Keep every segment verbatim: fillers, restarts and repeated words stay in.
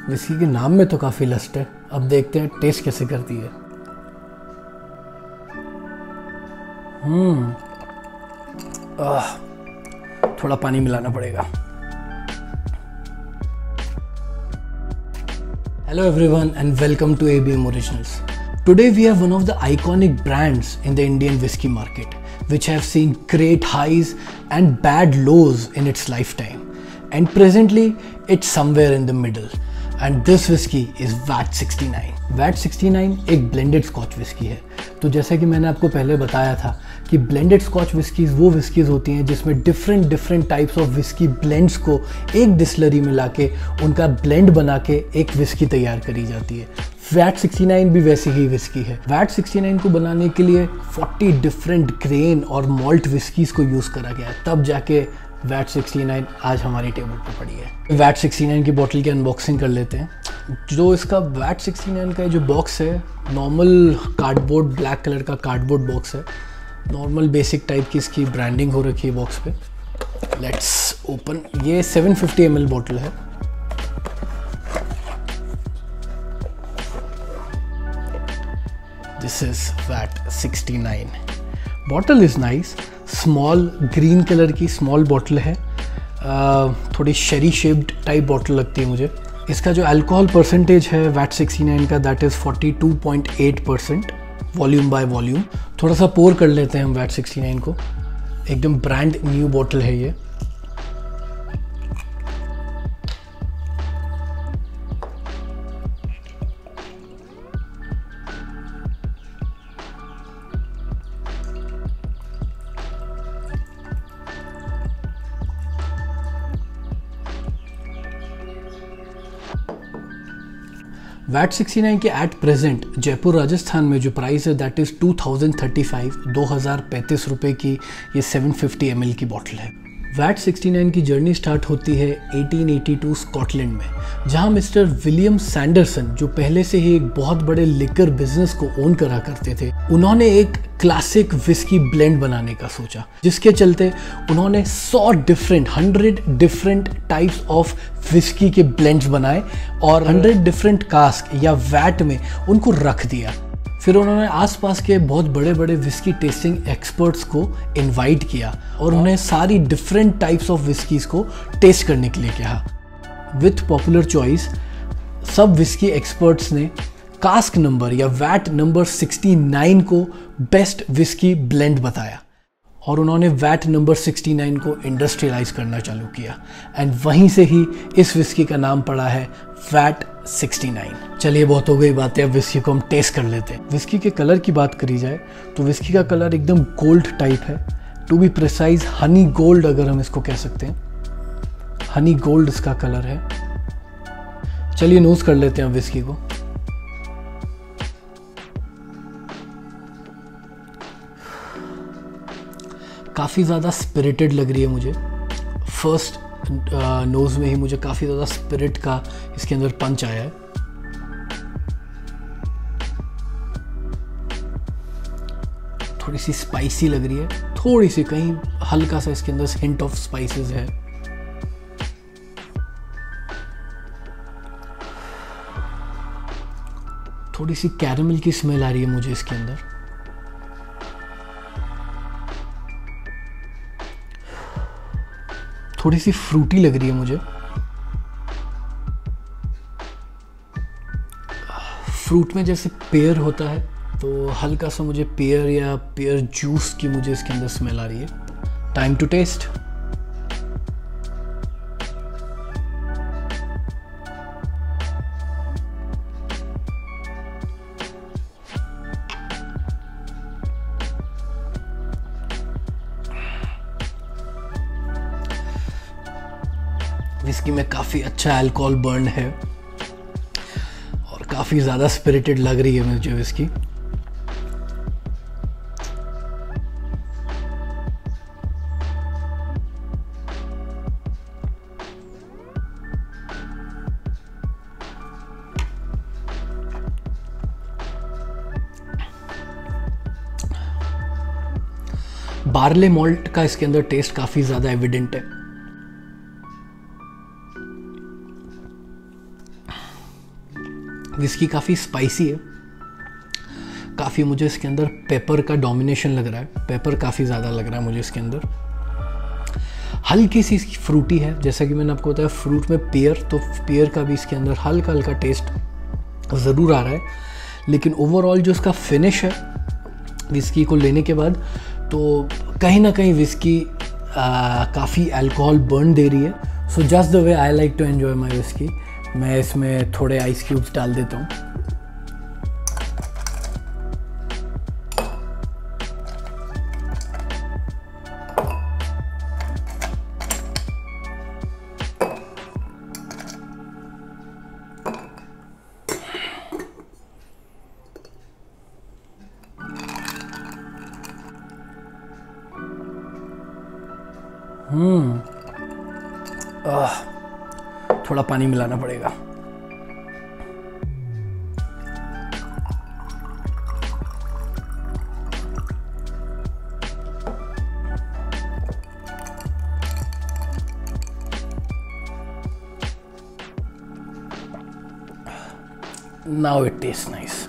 Whisky के नाम में तो काफ़ी लस्ट है, अब देखते हैं टेस्ट कैसे करती है। हम्म आह, थोड़ा पानी मिलाना पड़ेगा। Hello everyone and welcome to A B M Originals. Today we have one of the iconic brands in the Indian whiskey market, which have seen great highs and bad lows in its lifetime. And presently it's somewhere in the middle. And this whiskey is V A T sixty-nine. V A T sixty-nine एक blended Scotch whiskey है। तो जैसा कि मैंने आपको पहले बताया था कि blended Scotch whiskies वो whiskies होती हैं जिसमें different different types of whiskey blends को एक डिस्टिलरी में लाके उनका blend बना के एक whiskey तैयार करी जाती है। V A T sixty-nine भी वैसी ही whiskey है। V A T sixty-nine को बनाने के लिए forty different grain और malt whiskies को यूज़ करा गया है, तब जाके V A T sixty-nine आज हमारी टेबल पर पड़ी है। V A T sixty-nine की बोतल की अनबॉक्सिंग कर लेते हैं। जो इसका V A T sixty-nine का जो बॉक्स है, नॉर्मल कार्डबोर्ड ब्लैक कलर का कार्डबोर्ड बॉक्स है। नॉर्मल बेसिक टाइप की इसकी ब्रांडिंग हो रखी है बॉक्स पे। Let's open. ये seven fifty एम एल बोतल है। This is V A T sixty-nine। Bottle is nice, small green colour की स्मॉल बॉटल है। आ, थोड़ी शेरी शेप्ड टाइप बॉटल लगती है मुझे। इसका जो अल्कोहल परसेंटेज है V A T sixty-nine का, that is forty-two point eight percent volume by volume. थोड़ा सा पोर कर लेते हैं हम V A T sixty-nine को। एकदम ब्रांड न्यू बॉटल है ये। V A T sixty-nine के एट प्रेजेंट जयपुर राजस्थान में जो प्राइस है that is two thousand thirty five दो हज़ार पैंतीस रुपये की ये सेवन फिफ्टी एम एल की बॉटल है। V A T sixty-nine की जर्नी स्टार्ट होती है एटीन एटी टू स्कॉटलैंड में, जहां मिस्टर विलियम सैंडरसन, जो पहले से ही एक बहुत बड़े लिकर बिजनेस को ओन करा करते थे, उन्होंने एक क्लासिक विस्की ब्लेंड बनाने का सोचा, जिसके चलते उन्होंने सौ different hundred different types of whisky के ब्लेंड्स बनाए और हंड्रेड डिफरेंट कास्क या वैट में उनको रख दिया। फिर उन्होंने आसपास के बहुत बड़े बड़े विस्की टेस्टिंग एक्सपर्ट्स को इनवाइट किया और उन्हें सारी डिफरेंट टाइप्स ऑफ विस्कीज को टेस्ट करने के लिए कहा। विथ पॉपुलर चॉइस सब विस्की एक्सपर्ट्स ने कास्क नंबर या वैट नंबर sixty-nine को बेस्ट विस्की ब्लेंड बताया और उन्होंने वैट नंबर sixty-nine को इंडस्ट्रियलाइज करना चालू किया। एंड वहीं से ही इस विस्की का नाम पड़ा है V A T sixty-nine। चलिए बहुत हो गई बातें, अब विस्की को हम टेस्ट कर लेते हैं। विस्की के कलर की बात करी जाए तो विस्की का कलर एकदम गोल्ड टाइप है। To be precise honey gold अगर हम इसको कह सकते हैं, हनी गोल्ड इसका कलर है। चलिए नोज कर लेते हैं विस्की को। काफ़ी ज़्यादा स्पिरिटेड लग रही है मुझे। फर्स्ट नोज़ में ही मुझे काफ़ी ज़्यादा स्पिरिट का इसके अंदर पंच आया है। थोड़ी सी स्पाइसी लग रही है, थोड़ी सी कहीं हल्का सा इसके अंदर हिंट ऑफ स्पाइसेस है। थोड़ी सी कैरेमल की स्मेल आ रही है मुझे इसके अंदर। थोड़ी सी फ्रूटी लग रही है मुझे। फ्रूट में जैसे पेयर होता है तो हल्का सा मुझे पेयर या पेयर जूस की मुझे इसके अंदर स्मेल आ रही है। Time to test. विस्की में काफ़ी अच्छा अल्कोहल बर्न है और काफ़ी ज़्यादा स्पिरिटेड लग रही है मुझे विस्की। बार्ले मॉल्ट का इसके अंदर टेस्ट काफ़ी ज़्यादा एविडेंट है। विस्की काफ़ी स्पाइसी है, काफ़ी मुझे इसके अंदर पेपर का डोमिनेशन लग रहा है, पेपर काफ़ी ज़्यादा लग रहा है मुझे इसके अंदर। हल्की सी इसकी फ्रूटी है, जैसा कि मैंने आपको बताया फ्रूट में पेयर, तो पेयर का भी इसके अंदर हल्का हल्का टेस्ट ज़रूर आ रहा है। लेकिन ओवरऑल जो इसका फिनिश है विस्की को लेने के बाद, तो कहीं ना कहीं विस्की काफ़ी अल्कोहल बर्न दे रही है। So just the way I like to enjoy my whisky, मैं इसमें थोड़े आइस क्यूब्स डाल देता हूँ। हम्म आह, थोड़ा पानी मिलाना पड़ेगा। Now it tastes nice.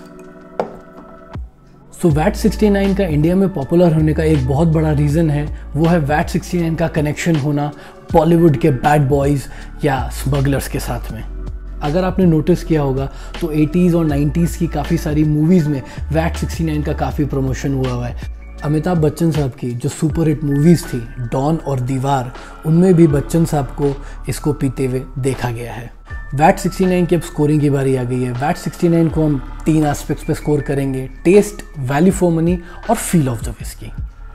So vat sixty nine का इंडिया में पॉपुलर होने का एक बहुत बड़ा रीज़न है, वो है वैट सिक्सटी नाइन का कनेक्शन होना बॉलीवुड के बैड बॉयज़ या स्मगलर्स के साथ में। अगर आपने नोटिस किया होगा तो एटीज़ और नाइंटीज़ की काफ़ी सारी मूवीज़ में वैट सिक्सटी नाइन का काफ़ी प्रमोशन हुआ हुआ है। अमिताभ बच्चन साहब की जो सुपर हिट मूवीज़ थी डॉन और दीवार, उनमें भी बच्चन साहब को इसको पीते हुए देखा गया है। वैट सिक्सटी नाइन की अब स्कोरिंग की बारी आ गई है। वैट सिक्सटी नाइन को हम तीन एस्पेक्ट्स पे स्कोर करेंगे, टेस्ट, वैल्यू फॉर मनी और feel of the whisky.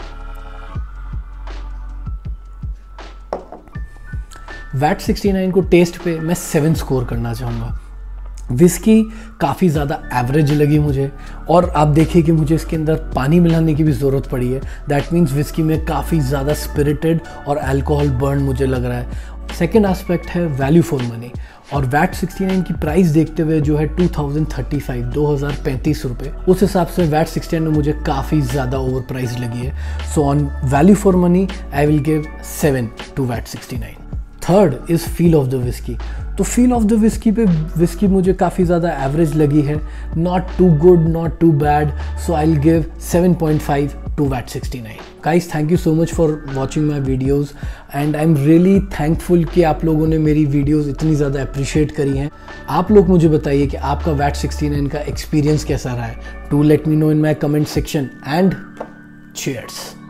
Vat sixty nine को टेस्ट पे मैं सेवन स्कोर करना चाहूँगा। विस्की काफ़ी ज़्यादा एवरेज लगी मुझे, और आप देखिए कि मुझे इसके अंदर पानी मिलाने की भी ज़रूरत पड़ी है। दैट मीन्स विस्की में काफ़ी ज़्यादा स्पिरिटेड और अल्कोहल बर्न मुझे लग रहा है। सेकेंड एस्पेक्ट है वैल्यू फॉर मनी, और वैट सिक्सटी नाइन की प्राइस देखते हुए जो है टू थाउजेंड थर्टी फाइव दो हज़ार पैंतीस रुपये, उस हिसाब से वैट सिक्सटी नाइन में मुझे काफ़ी ज़्यादा ओवर प्राइस लगी है। So on value for money I will give seven to vat sixty nine. Third is feel of the whisky. तो फील ऑफ द विस्की पे विस्की मुझे काफ़ी ज़्यादा एवरेज लगी है, not too good not too bad, so I will give seven point five to vat sixty nine. Guys, thank you so much for watching my videos and I am really thankful कि आप लोगों ने मेरी videos इतनी ज़्यादा appreciate करी हैं। आप लोग मुझे बताइए कि आपका वैट सिक्सटी नाइन का एक्सपीरियंस कैसा रहा है। To let me know in my comment section and cheers.